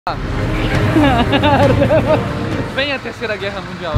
Vem a Terceira Guerra Mundial.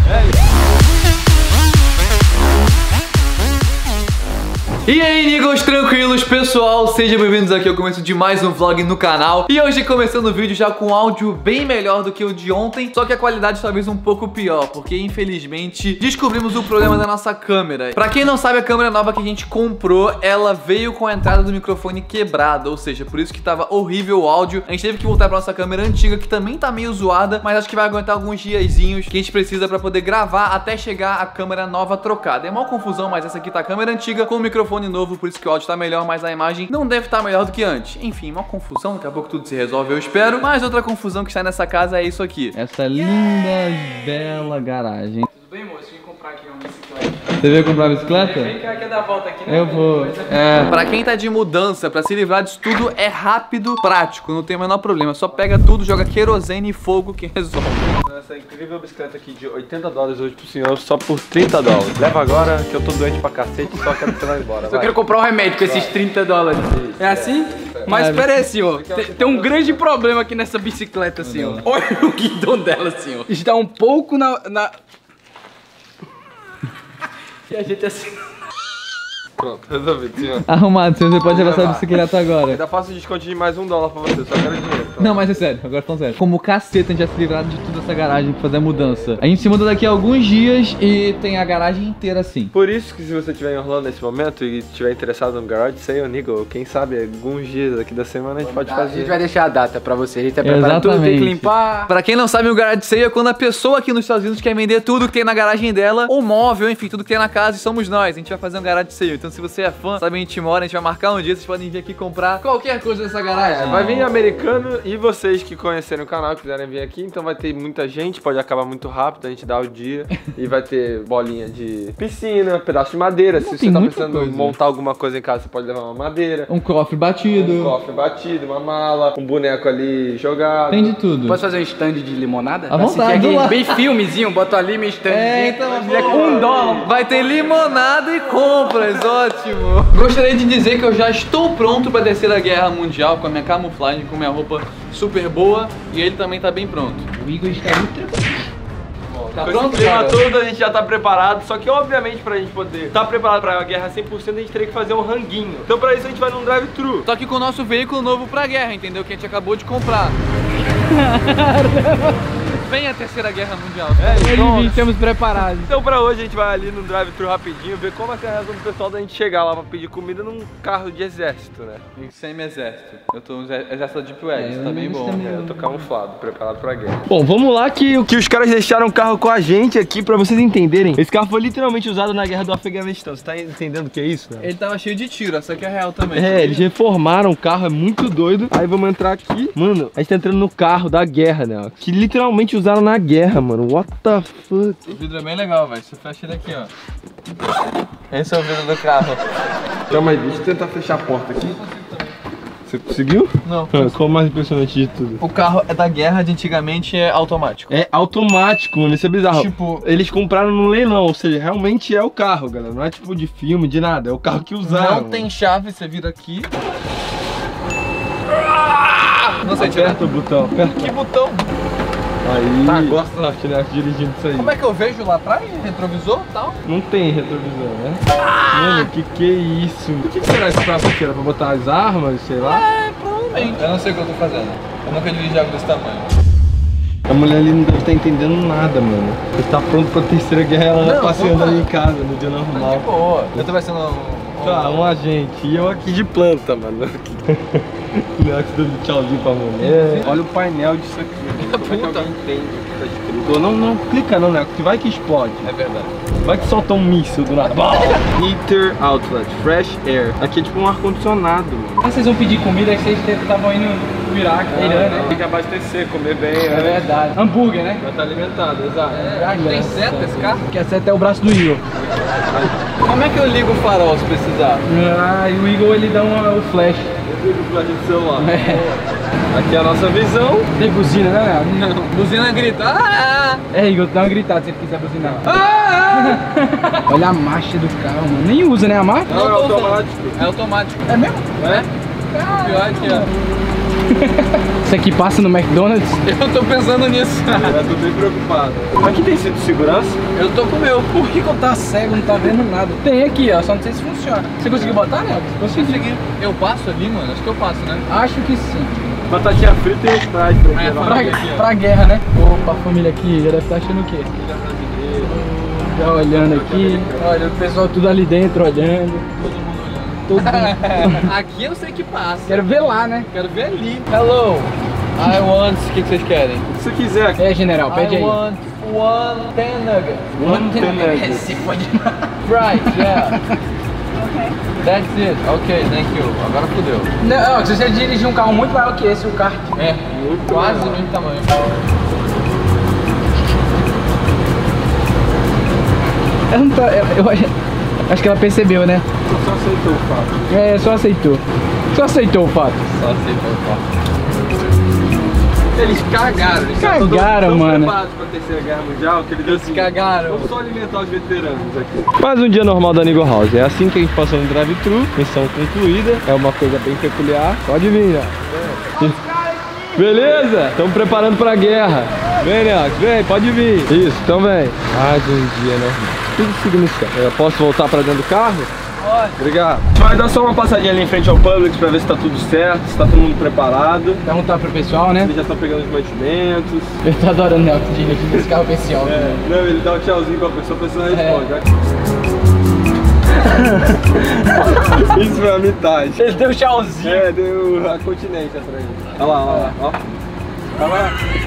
E aí, amigos, tranquilos, pessoal? Sejam bem-vindos aqui ao começo de mais um vlog no canal. E hoje começando o vídeo já com áudio bem melhor do que o de ontem, só que a qualidade talvez um pouco pior, porque infelizmente descobrimos o problema da nossa câmera. Pra quem não sabe, a câmera nova que a gente comprou, ela veio com a entrada do microfone quebrada, ou seja, por isso que tava horrível o áudio. A gente teve que voltar pra nossa câmera antiga, que também tá meio zoada, mas acho que vai aguentar alguns diazinhos que a gente precisa pra poder gravar até chegar a câmera nova trocada. É uma confusão, mas essa aqui tá a câmera antiga com o microfone novo, por isso que o áudio tá melhor, mas a imagem não deve estar melhor do que antes. Enfim, uma confusão, daqui a pouco tudo se resolve, eu espero. Mas outra confusão que está nessa casa é isso aqui. Essa linda, bela garagem. Tudo bem, moço? Vim comprar aqui uma bicicleta. Você veio comprar a bicicleta? Vem cá, quer dar a volta aqui, né? Eu vou. Pra quem tá de mudança, pra se livrar disso tudo, é rápido, prático, não tem o menor problema. Só pega tudo, joga querosene e fogo que resolve. Essa incrível bicicleta aqui de $80 hoje pro senhor, só por $30. Leva agora que eu tô doente pra cacete, só quero que você vá embora. Eu quero comprar um remédio com esses $30. É assim? Mas espera aí, senhor. Tem um grande problema aqui nessa bicicleta, senhor. Olha o guidão dela, senhor. Está um pouco na... E a gente assim... Pronto, resolvido, senhor. Arrumado, senhor, você pode levar essa bicicleta agora. Ainda faço o desconto de mais $1 pra você, só quero dinheiro. Pronto. Não, mas é sério, agora falando sério. Como caceta a gente vai se livrar de toda essa garagem pra fazer a mudança. A gente se muda daqui a alguns dias e tem a garagem inteira assim. Por isso que se você estiver em Orlando nesse momento e estiver interessado no garage sale, Nigel, quem sabe alguns dias aqui da semana a gente pode A fazer. gente vai deixar a data pra você. A gente tá preparando tudo, tem que limpar. Pra quem não sabe, o garage sale é quando a pessoa aqui nos Estados Unidos quer vender tudo que tem na garagem dela, ou móvel, enfim, tudo que tem na casa, e somos nós. A gente vai fazer um garage sale. Então se você é fã, sabe, a gente mora, a gente vai marcar um dia, vocês podem vir aqui comprar qualquer coisa dessa garagem. Vai vir americano e vocês que conhecerem o canal, quiserem vir aqui, então vai ter muita gente, pode acabar muito rápido, a gente dá o dia. E vai ter bolinha de piscina, pedaço de madeira. Se você tá precisando montar alguma coisa em casa, você pode levar uma madeira. Um cofre batido. Um cofre batido, uma mala, um boneco ali jogado. Tem de tudo. Posso fazer um stand de limonada? À vontade, aqui, bem filmezinho, bota ali meu stand. Então, $1. Vai ter limonada e compras, ótimo. Gostaria de dizer que eu já estou pronto para a Terceira Guerra Mundial, com a minha camuflagem, com a minha roupa super boa, e ele também tá bem pronto. O Igor está muito tranquilo. Tá Com pronto, esse clima cara? todo a gente já tá preparado, só que obviamente pra gente poder estar preparado pra a guerra 100% a gente teria que fazer um ranguinho. Então pra isso a gente vai num drive-thru. Só que com o nosso veículo novo pra guerra, entendeu? Que a gente acabou de comprar. Vem a Terceira Guerra Mundial. Estamos preparados. Então pra hoje a gente vai ali no drive-thru rapidinho, ver como é que é a reação do pessoal da gente chegar lá pra pedir comida num carro de exército, né? Semi-exército. Eu tô no exército da Deep Web, tá bem bom. Eu tô camuflado, preparado pra guerra. Bom, vamos lá que os caras deixaram o carro com a gente aqui pra vocês entenderem. Esse carro foi literalmente usado na guerra do Afeganistão. Você tá entendendo o que é isso, né? Ele tava cheio de tiro, essa aqui é real também. É, eles reformaram o carro, é muito doido. Aí vamos entrar aqui. Mano, a gente tá entrando no carro da guerra, né? Que literalmente usaram na guerra, mano. What the fuck? O vidro é bem legal, velho. Você fecha ele aqui, ó. Esse é o vidro do carro. Calma aí, deixa eu tentar fechar a porta aqui. Você conseguiu? Não. Qual o mais impressionante de tudo? O carro é da guerra de antigamente, é automático. É automático, mano. Isso é bizarro. Tipo, eles compraram no leilão, ou seja, realmente é o carro, galera. Não é tipo de filme, de nada. É o carro que usaram. não tem chave, você vira aqui. Nossa, Aperta o botão, aperta. Que botão? Aí. Tá, gosta da Chinex dirigindo isso aí. Como é que eu vejo lá atrás? Retrovisor e tal? Não tem retrovisor, né? Mano, que é isso? O que será esse prato aqui? Era pra botar as armas, sei lá? É, provavelmente. Eu não sei o que eu tô fazendo. Eu nunca dirigi algo desse tamanho. A mulher ali não deve estar entendendo nada, mano. Você tá pronto pra Terceira Guerra, ela passeando ali em casa, no dia normal. Que boa. Eu tô parecendo Tá, um agente. E eu aqui de planta, mano. O Lex dando tchauzinho pra mulher. Olha o painel disso aqui. Como é que alguém entende o que tá escrito? Não clica não, né? Vai que explode. É verdade. Vai que solta um míssil do nada. Heater Outlet, Fresh Air. Aqui é tipo um ar-condicionado, mano. Ah, vocês vão pedir comida que vocês estavam indo no Iraque, Irã, né? Tem que abastecer, comer bem. É verdade. Hambúrguer, né? Vai estar alimentado, exato. Tem seta esse carro? Que a seta é o braço do Igor. Como é que eu ligo o farol se precisar? Ah, e o Igor ele dá o flash. Eu ligo pra gente celular. Aqui é a nossa visão. Tem buzina, né, Léo? Não. Buzina grita. Ah! É, Igor, dá uma gritada se ele quiser buzinar. Olha a marcha do carro, mano. Nem usa, né, a marcha? Não, é tô usando. automático. É automático. É mesmo? É? Pior que ó. Isso aqui passa no McDonald's? Eu tô pensando nisso. Eu tô bem preocupado. Aqui tem cinto de segurança? Eu tô com o meu. Por que eu tá cego, não tá vendo nada? Tem aqui, ó, só não sei se funciona. Você conseguiu botar, né? Consegui. Eu passo ali, mano? Acho que eu passo, né? Acho que sim. Batatinha frita e Sprite pra levar. Pra guerra, né? Opa, a família aqui já deve estar achando o quê? Já olhando aqui. Olha, o pessoal tudo ali dentro olhando. Todo mundo. Aqui eu sei que passa. Quero ver lá, né? Quero ver ali. Hello. I want... O que vocês querem? Se você quiser. É, general, pede aí. I want one 10 nuggets. One 10 nuggets. Se pode. Right, yeah. That's it. Ok, thank you. Agora fodeu. Não, ó, se você dirigir um carro muito maior que esse, o kart. É, quase do mesmo tamanho. Ela não tá. Eu acho que ela percebeu, né? Só aceitou o fato. É, só aceitou. Só aceitou o fato. Só aceitou o fato. Eles cagaram. Eles Cagaram, tão mano. preparados pra Terceira Guerra Mundial que eles deu assim. Cagaram. Vamos só alimentar os veteranos aqui. Mais um dia normal da Nigo House. É assim que a gente passou no drive-thru. Missão concluída. É uma coisa bem peculiar. Pode vir, ó. Beleza? Estamos preparando pra guerra. Vem, Neox, vem, pode vir. Isso, então vem. Mais um dia normal. Tudo seguindo certo. Eu posso voltar pra dentro do carro? Pode. Obrigado. A gente vai dar só uma passadinha ali em frente ao Publix pra ver se tá tudo certo, se tá todo mundo preparado. Perguntar pro pessoal, né? Eles já estão pegando os mantimentos. Eu tô adorando o Nelson dirigir nesse carro pessoal. Não, ele dá um tchauzinho pra pessoa responde. Isso foi a metade. Ele deu tchauzinho. É, deu a continência pra ele. Olha lá, olha lá, ó. Olha lá.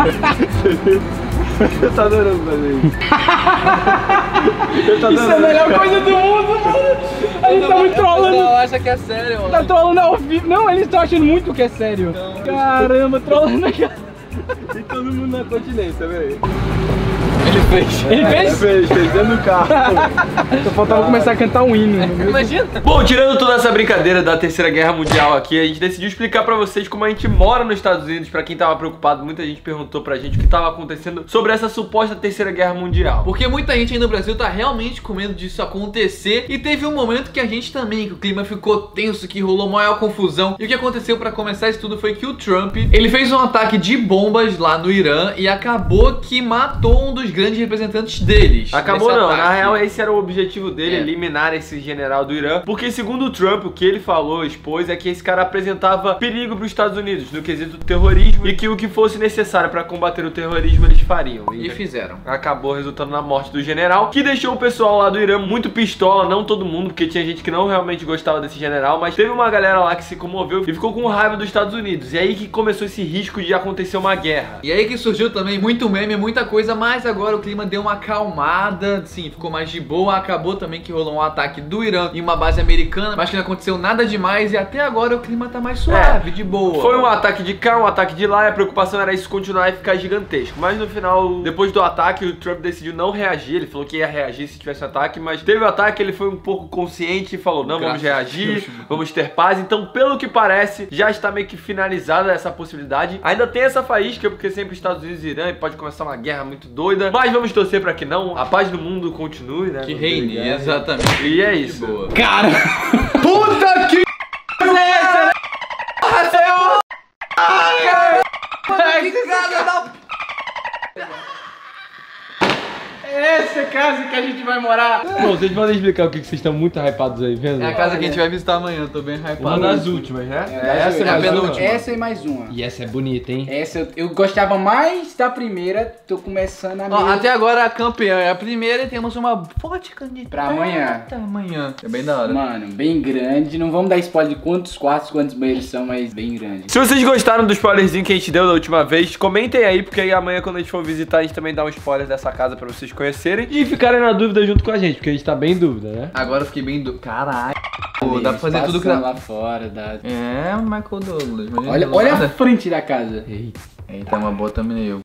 Ele tá adorando fazer isso. Ele tá Isso é a melhor coisa do mundo, mano. A gente tá muito trolando. Não, acha que é sério, mano. Tá trolando ao vivo. Não, eles estão achando muito que é sério. Caramba, trolando aqui. E todo mundo na continência, velho. Ele fez. Ele fez? Fez dentro do carro. Só faltava começar a cantar um hino. Imagina. Bom, tirando toda essa brincadeira da Terceira Guerra Mundial aqui, a gente decidiu explicar pra vocês como a gente mora nos Estados Unidos. Pra quem tava preocupado, muita gente perguntou pra gente o que tava acontecendo sobre essa suposta Terceira Guerra Mundial. Porque muita gente aí no Brasil tá realmente com medo disso acontecer. E teve um momento que a gente também, que o clima ficou tenso, que rolou maior confusão. E o que aconteceu pra começar isso tudo foi que o Trump, ele fez um ataque de bombas lá no Irã e acabou que matou um dos grandes representantes deles. Acabou não, ataque. na real esse era o objetivo dele, É. eliminar esse general do Irã. Porque segundo o Trump, o que ele falou, expôs, é que esse cara apresentava perigo para os Estados Unidos no quesito do terrorismo e que o que fosse necessário para combater o terrorismo eles fariam. E fizeram. Acabou resultando na morte do general, que deixou o pessoal lá do Irã muito pistola, não todo mundo, porque tinha gente que não realmente gostava desse general, mas teve uma galera lá que se comoveu e ficou com raiva dos Estados Unidos. E aí que começou esse risco de acontecer uma guerra. E aí que surgiu também muito meme, muita coisa, mas agora o clima deu uma acalmada, sim, ficou mais de boa. Acabou também que rolou um ataque do Irã em uma base americana, mas que não aconteceu nada demais e até agora o clima tá mais suave, de boa. Foi um ataque de cá, um ataque de lá, e a preocupação era isso continuar e ficar gigantesco. Mas no final, depois do ataque, o Trump decidiu não reagir. Ele falou que ia reagir se tivesse ataque, mas teve o ataque, ele foi um pouco consciente e falou, não, vamos reagir, vamos ter paz. Então, pelo que parece, já está meio que finalizada essa possibilidade. Ainda tem essa faísca, porque sempre Estados Unidos e Irã, e pode começar uma guerra muito doida, mas vamos torcer pra que não, a paz do mundo continue, né? Que reine, exatamente. E é isso. De boa. Cara! Puta que... Essa casa que a gente vai morar. Bom, vocês podem explicar o que vocês estão muito hypados aí, vendo? É a casa que a gente vai visitar amanhã, tô bem hypado. Uma das últimas, né? Essa é a penúltima. Essa e mais uma. E essa é bonita, hein? Essa eu gostava mais da primeira, tô começando a Ó, até agora a campeã é a primeira e temos uma forte candidata Pra amanhã. Amanhã. É bem da hora. Mano, bem grande. Não vamos dar spoiler de quantos quartos, quantos banheiros são, mas bem grande. Se vocês gostaram do spoilerzinho que a gente deu da última vez, comentem aí, porque aí amanhã quando a gente for visitar, a gente também dá um spoiler dessa casa pra vocês conhecerem e ficarem na dúvida junto com a gente, porque a gente tá bem em dúvida, né? Agora eu fiquei bem do... Caralho. Pô, dá pra fazer tudo que dá. lá fora, dá. É, Michael Douglas. Olha a frente da casa. Eita. Eita, uma boa thumbnail.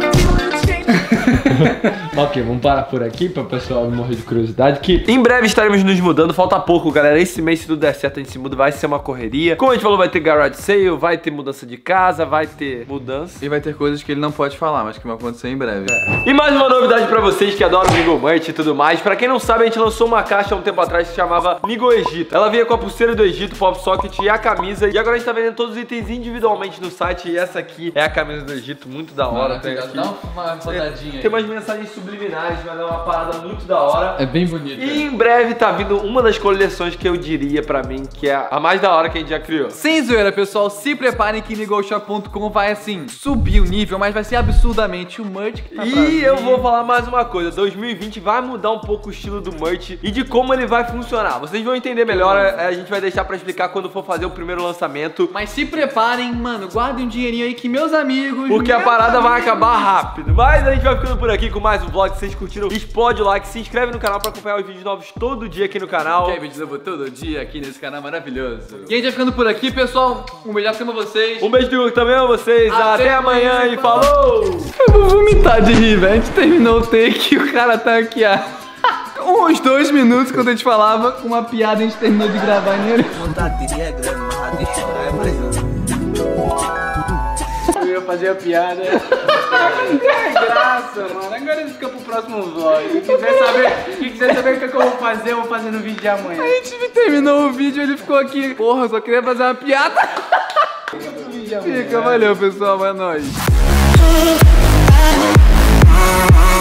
Ok, vamos parar por aqui para o pessoal morrer de curiosidade. Que em breve estaremos nos mudando, falta pouco, galera. Esse mês, se tudo der certo, a gente se muda, vai ser uma correria. Como a gente falou, vai ter garage sale, vai ter mudança de casa, vai ter mudança. E vai ter coisas que ele não pode falar, mas que vão acontecer em breve. E mais uma novidade pra vocês que adoram Migo Merch e tudo mais. Pra quem não sabe, a gente lançou uma caixa há um tempo atrás que se chamava Migo Egito. Ela vinha com a pulseira do Egito, Pop Socket e a camisa. E agora a gente tá vendendo todos os itens individualmente no site. E essa aqui é a camisa do Egito, muito da hora. Dá uma rodadinha aí. Tem umas mensagens subliminares, vai dar uma parada muito da hora. É bem bonito. E em breve tá vindo uma das coleções que eu diria pra mim que é a mais da hora que a gente já criou. Sem zoeira, pessoal, se preparem que NigoShop.com vai, assim, subir o nível, mas vai ser absurdamente o merch que tá E eu vou falar mais uma coisa, 2020 vai mudar um pouco o estilo do merch e de como ele vai funcionar. Vocês vão entender melhor, a gente vai deixar pra explicar quando for fazer o primeiro lançamento. Mas se preparem, mano, guardem um dinheirinho aí que meus amigos... Porque a parada vai acabar rápido. Mas a gente vai ficando por aqui com mais um vlog. Se vocês curtiram, explode o like, se inscreve no canal pra acompanhar os vídeos novos todo dia aqui no canal. Quer vídeos novo todo dia aqui nesse canal maravilhoso. E a gente vai ficando por aqui, pessoal. Um beijo pra vocês. Um beijo do Hugo também a vocês. Até amanhã e falou! Eu vou vomitar de rir, velho. A gente terminou o take e o cara tá aqui, uns 2 minutos quando a gente falava uma piada, a gente terminou de gravar nele. eu ia fazer a piada. É graça, mano. Agora fica pro próximo vlog. Quem quiser saber o que eu vou fazer, eu vou fazer no vídeo de amanhã. A gente terminou o vídeo e ele ficou aqui. Porra, só queria fazer uma piada. Fica, valeu, pessoal. É nóis.